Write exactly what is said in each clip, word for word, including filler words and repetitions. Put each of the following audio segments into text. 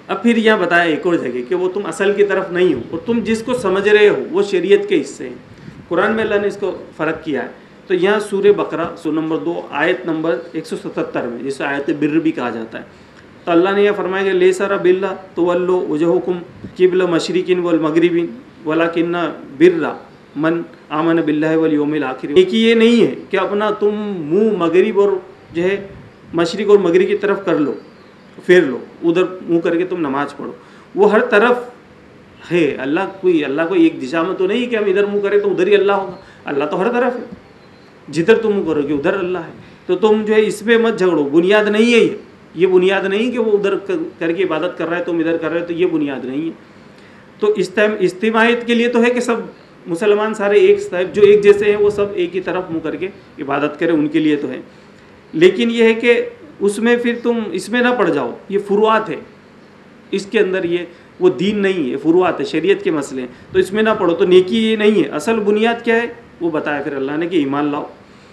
اب پھر یہاں بتایا ایک اور جگہ کہ وہ تم اصل کی طرف نہیں ہو اور تم جس کو سمجھ رہے ہو وہ شریعت کے حصے ہیں. قرآن میں اللہ نے اس کو فرق کیا ہے. تو یہاں سورہ بقرہ سورہ نمبر دو آیت نمبر ایک سو ستتر میں جسے آیت بر بھی کہا جاتا ہے, تو اللہ نے یہ فرمایا کہ لیسا باللہ تولوا وجوہکم قبل مشرقین والمغربین ولکن بر من آمن باللہ والیوم الآخر. ایک یہ نہیں ہے کہ اپنا تم منہ مغرب اور جو ہے مشرق اور مغرب کی طرف کر لو, پھیر لو, ادھر منہ کر کے تم نماز پڑھو. وہ ہر طرف ہے. اللہ کوئی اللہ کوئی ایک دشا میں تو نہیں کہ ہم ادھر منہ کریں تو ادھر ہی اللہ ہوگا. اللہ تو ہر طرف ہے, جدھر تم منہ کرو گے ادھر اللہ ہے. تو تم جو ہے اس پہ مت جھگڑو. بنیاد نہیں ہے یہ یہ بنیاد نہیں کہ وہ ادھر کر کے عبادت کر رہا ہے تم ادھر کر رہے ہو, تو یہ بنیاد نہیں ہے. تو اس ٹائم اجتماعیت کے لیے تو ہے کہ سب مسلمان سارے ایک جو ایک جیسے ہیں وہ سب ایک ہی طرف منہ کر کے عبادت کریں, ان کے لیے تو ہے. لیکن یہ ہے کہ اس میں پھر تم اس میں نہ پڑ جاؤ. یہ فروعات ہے, اس کے اندر یہ وہ دین نہیں ہے, فروعات ہے, شریعت کے مسئلے ہیں, تو اس میں نہ پڑھو. تو نیکی یہ نہیں ہے. اصل بنیاد کیا ہے وہ بتایا پھر اللہ نے کہ ایمان لاؤ.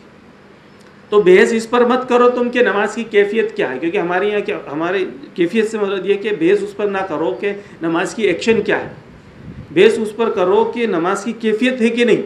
تو بحث اس پر مت کرو تم کہ نماز کی کیفیت کیا ہے, کیونکہ ہمارے یہاں کیا ہمارے کیفیت سے مطلب یہ کہ بحث اس پر نہ کرو کہ نماز کی ایکشن کیا ہے. بحث اس پر کرو کہ نماز کی کیفیت ہے کہ نہیں.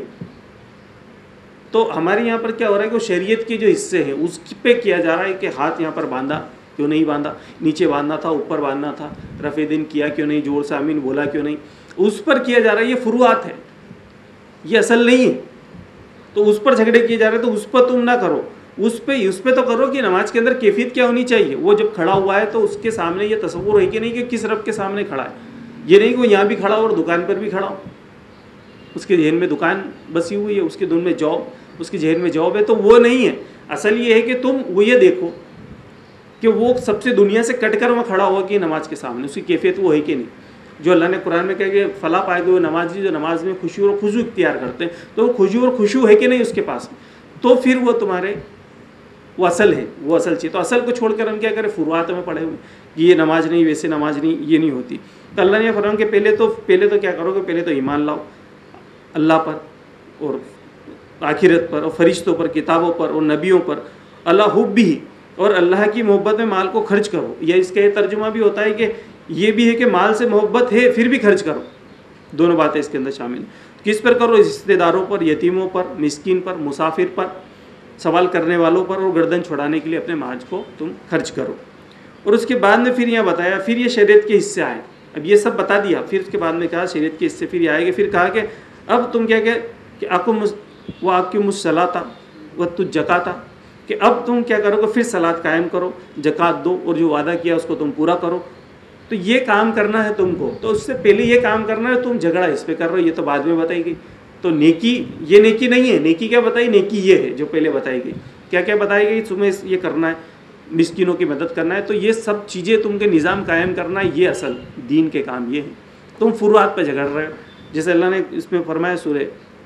تو ہمارے یہاں پر کیا ہو رہا ہے کہ وہ شریعت کے جو حصے ہیں اس پہ کیا جا رہا ہے کہ ہاتھ یہاں پر باندھا کیوں نہیں باندھا, نیچے باندھنا تھا اوپر باندھنا تھا, رفع دین کیا کیوں نہیں, جوڑ سے آمین بولا کیوں نہیں, اس پر کیا جا رہا ہے. یہ فروعات ہے, یہ اصل نہیں ہے. تو اس پر جھگڑے کیے جا رہے ہیں, تو اس پر تم نہ کرو. اس پہ اس پہ تو کرو کہ نماز کے اندر کیفیت کیا ہونی چاہیے. وہ جب کھڑا ہوا ہے تو اس کے سامنے یہ تصور ہے کہ نہیں کہ کس رب کے سامنے کھڑا ہے. یہ نہیں کہ وہ یہاں بھی کھڑا ہو اور دکان پر بھی کھڑا ہو, اس کے ذہن میں دکان بسی ہوئی ہے, اس کے دن میں جاب, اس کے ذہن میں جاب ہے, تو وہ نہیں ہے. اصل یہ ہے کہ تم وہ یہ دیکھو کہ وہ سب سے دنیا سے کٹ کر وہ کھڑا ہوا کہ نماز کے سامنے اس کی کیفیت وہ ہے کہ نہیں. جو اللہ نے قرآن میں کہا کہ فلاح پائے گئے وہ نمازی جو نماز میں خشوع اور خضوع اختیار کرتے ہیں, تو وہ خشوع اور خشوع ہے کہ نہیں اس کے پاس, تو پھر وہ تمہارے وہ اصل ہے, وہ اصل چیز. تو اصل کو چھوڑ کر ہم کیا کریں فروعات میں پڑھے ہوئے کہ یہ نماز نہیں, ویسے نماز نہیں, یہ نہیں ہوتی. تو اللہ نے فرمایا کہ پہلے تو پہلے تو کیا کرو کہ پہلے تو ایمان لاؤ اللہ پر اور آخرت پر اور فرشتوں پر, کتابوں پر اور نبیوں پر. اللہ حب بھی, اور اللہ کی محبت میں مال کو خرچ کرو. یا اس کا یہ ترجمہ بھی ہوتا ہے کہ یہ بھی ہے کہ مال سے محبت ہے پھر بھی خرچ کرو. دونوں باتیں اس کے اندر شامل ہیں. کس پر کرو؟ رشتہ داروں پر, یتیموں پر, مسکین پر, مسافر پر, سوال کرنے والوں پر, اور گردن چھڑانے کے لیے اپنے مال کو تم خرچ کرو. اور اس کے بعد میں پھر یہاں بتایا پھر یہ شریعت کے حصے آئے. اب یہ سب بتا دیا, پھر اس کے بعد میں کہا شریعت کے حصے پھر یہ آئے گے. پھر کہا کہ اب تم کیا کہ اقم وہ اقیم الصلاۃ و تزکات, کہ اب تم کیا کرو کہ پھر صلاۃ قائم کرو, زکوٰۃ دو, اور جو وعدہ کیا اس کو تم پورا کرو. تو یہ کام کرنا ہے تم کو. تو اس سے پہلے یہ کام کرنا ہے, تم جھگڑا اس پہ کر رہے ہو, یہ تو بعد میں بتائی گئی. تو نیکی یہ نیکی نہیں ہے. نیکی کیا بتائی؟ نیکی یہ ہے جو پہلے بتائی گئی. کیا کیا بتائی گئی؟ تمہیں یہ کرنا ہے, مسکینوں کی مدد کرنا ہے. تو یہ سب چیزیں تم کے نظام قائم کرنا ہے, یہ اصل دین کے کام یہ ہیں. تم فروعات پہ جھگڑ رہے ہو. جیسے اللہ نے اس میں فرمایا سورہ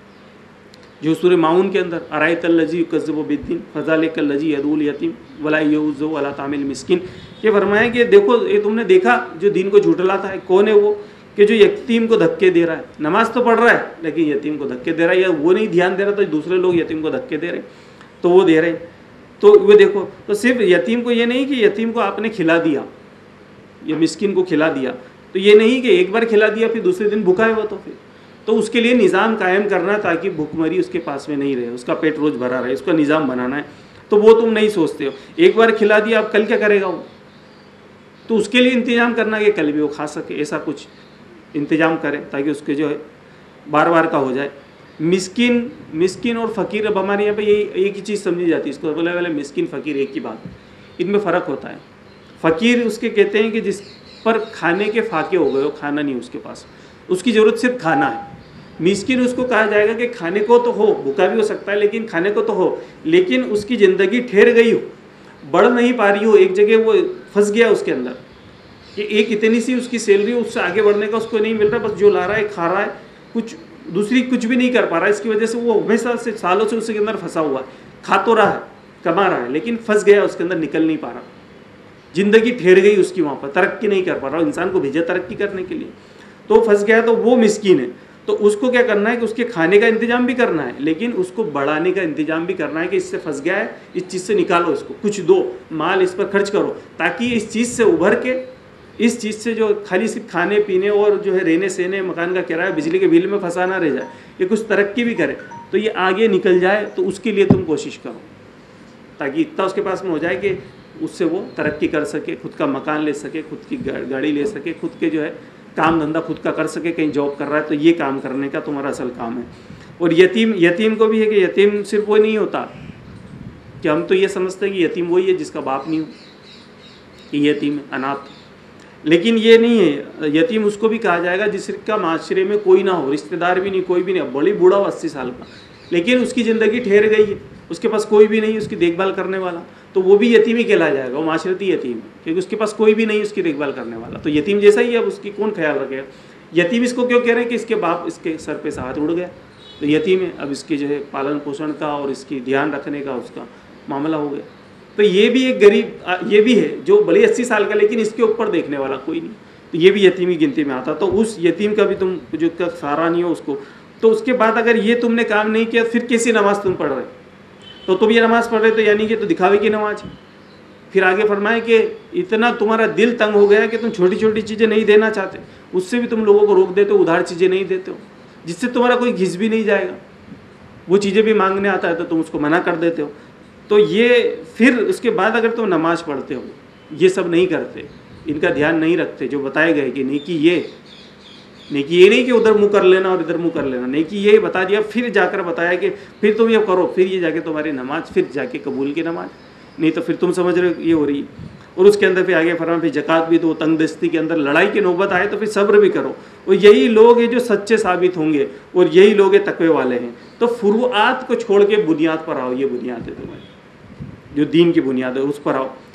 جو سورہ معاون کے اندر ارائیت الذی یکذب بالدین فذلک الذی یدعو الیتیم ولا یعز علی طعام المسکین. یہ فرمایا کہ دیکھو یہ تم نے دیکھا جو دین کو جھٹلاتا ہے. کون ہے وہ کہ جو یتیم کو دھکے دے رہا ہے. نماز تو پڑھ رہا ہے لیکن یتیم کو دھکے دے رہا ہے, یا وہ نہیں دھیان دے رہا تو دوسرے لوگ یتیم کو دھکے دے رہے تو وہ دے رہے. تو وہ دیکھو, تو صرف یتیم کو یہ نہیں کہ یتیم کو آپ نے کھلا دیا یا مسکین کو کھلا دیا, تو یہ نہیں کہ ایک بار کھلا دیا پھر دوسرے دن بھوکا ہے وہ. تو پھر تو اس کے لیے نظام قائم کرنا تاکہ بھوک مری اس کے پاس میں نہیں رہے, اس کا پیٹ روز بھرا رہے, اس کا نظام بنانا ہے. تو وہ تم نہیں سوچتے ہو. ایک بار کھلا دیا اب کل کیا کرے گا وہ, تو اس کے لیے انتظام کرنا کہ کل بھی وہ کھا سکے, ایسا کچھ انتظام کرے تاکہ اس کے جو ہے بار بار کا ہو جائے. مسکین مسکین اور فقیر, اب ہمارے یہاں پہ یہی ایک ہی چیز سمجھی جاتی ہے. اس کو بولے والے مسکین فقیر ایک ہی بات, ان میں فرق ہوتا ہے. فقیر اس کے کہتے ہیں کہ جس پر کھانے کے فاقے ہو گئے ہو, کھانا نہیں اس کے پاس, اس کی ضرورت صرف کھانا ہے. مسکین اس کو کہا جائے گا کہ کھانے کو تو ہو, بھوکا بھی ہو سکتا ہے لیکن کھانے کو تو ہو, لیکن اس کی زندگی ٹھہر گئی ہو, بڑھ نہیں پا رہی ہو, ایک جگہ وہ پھنس گیا اس کے اندر کہ ایک اتنی سی اس کی سیلری, اس سے آگے بڑھنے کا اس کو نہیں مل رہا, بس جو لا رہا ہے کھا رہا ہے, کچھ دوسری کچھ بھی نہیں کر پا رہا ہے. اس کی وجہ سے وہ ہمیشہ سے سالوں سے اس کے اندر پھنسا ہوا ہے. کھا تو رہا ہے, کما رہا ہے, لیکن پھنس گیا اس کے اندر, نکل نہیں پا رہا. زندگی ٹھہر گئی اس کی وہاں پر, ترقی نہیں کر پا رہا. انسان کو بھیجا ترقی کرنے کے لیے, تو پھنس گیا. تو وہ مسکین ہے. تو اس کو کیا کرنا ہے کہ اس کے کھانے کا انتظام بھی کرنا ہے, لیکن اس کو بڑھانے کا انتظام بھی کرنا ہے کہ اس سے پھنس گیا ہے, اس چیز سے نکالو, اس کو کچھ دو, مال اس پر خرچ کرو تاکہ اس چیز سے ابھر کے اس چیز سے جو خالی صرف کھانے پینے اور جو ہے رہنے سہنے مکان کا کرایہ بجلی کے بل میں پھنسا نہ رہ جائے، یہ کچھ ترقی بھی کرے تو یہ آگے نکل جائے، تو اس کے لیے تم کوشش کرو تاکہ اتنا اس کے پاس میں ہو جائے کہ اس سے وہ ترقی کر سکے، خود کا مکان لے سکے، خود کی گاڑی لے سکے، خود کے جو ہے کام دھندا خود کا کر سکے، کہیں جاب کر رہا ہے تو یہ کام کرنے کا تمہارا اصل کام ہے۔ اور یتیم یتیم کو بھی ہے کہ یتیم صرف وہ نہیں ہوتا کہ ہم تو یہ سمجھتے ہیں کہ یتیم وہی ہے جس کا باپ نہیں ہو، کہ یتیم ہے اناتھ، لیکن یہ نہیں ہے، یتیم اس کو بھی کہا جائے گا جس کا معاشرے میں کوئی نہ ہو، رشتہ دار بھی نہیں، کوئی بھی نہیں، بڑی بوڑھا ہو اسی سال کا، لیکن اس کی زندگی ٹھہر گئی ہے، اس کے پاس کوئی بھی نہیں اس کی دیکھ بھال کرنے والا، تو وہ بھی یتیم ہی کہلایا جائے گا، وہ معاشرتی یتیم ہے کیونکہ اس کے پاس کوئی بھی نہیں اس کی دیکھ بھال کرنے والا، تو یتیم جیسا ہی ہے، اب اس کی کون خیال رکھے گا۔ یتیم اس کو کیوں کہہ رہے ہیں کہ اس کے باپ اس کے سر پہ سے ہاتھ اڑ گیا تو یتیم ہے، اب اس کے جو ہے پالن پوشن کا اور اس کی دھیان رکھنے کا اس کا معاملہ ہو گیا، تو یہ بھی ایک غریب یہ بھی ہے جو بھلے اسی سال کا لیکن اس کے اوپر دیکھنے والا کوئی نہیں، تو یہ بھی یتیم کی گنتی میں آتا، تو اس یتیم کا بھی تم جو کا سہارا نہیں ہو اس کو، تو اس کے بعد اگر یہ تم نے کام نہیں کیا پھر کیسی نماز تم پڑھ رہے، تو تم یہ نماز پڑھ رہے تو یعنی کہ تو دکھاوے کی نماز ہے۔ پھر آگے فرمائے کہ اتنا تمہارا دل تنگ ہو گیا کہ تم چھوٹی چھوٹی چیزیں نہیں دینا چاہتے، اس سے بھی تم لوگوں کو روک دیتے ہو، ادھار چیزیں نہیں دیتے ہو جس سے تمہارا کوئی گھس بھی نہیں جائے گا، وہ چیزیں بھی مانگنے آتا ہے تو تم اس کو منع کر دیتے ہو، تو یہ پھر اس کے بعد اگر تم نماز پڑھتے ہو یہ سب نہیں کرتے، ان کا دھیان نہیں رکھتے جو بتائے گئے کہ نیکی یہ نیکی یہ نہیں کہ ادھر منہ کر لینا اور ادھر منہ کر لینا، نیکی یہ بتا دیا پھر جا کر بتایا کہ پھر تم یہ کرو، پھر یہ جا کے تمہاری نماز پھر جا کے قبول کی نماز، نہیں تو پھر تم سمجھ رہے ہو یہ ہو رہی ہے۔ اور اس کے اندر پھر آگے فرمایا پھر زکوٰۃ بھی دو، تنگ دستی کے اندر لڑائی کی نوبت آئے تو پھر صبر بھی کرو، اور یہی لوگ ہیں جو سچے ثابت ہوں گے اور یہی لوگ تقوی والے ہیں۔ تو فروعات کو چھوڑ کے بنیاد پر آؤ، یہ بنیاد ہے تمہاری جو دین کی بنیاد ہے اس پر آؤ۔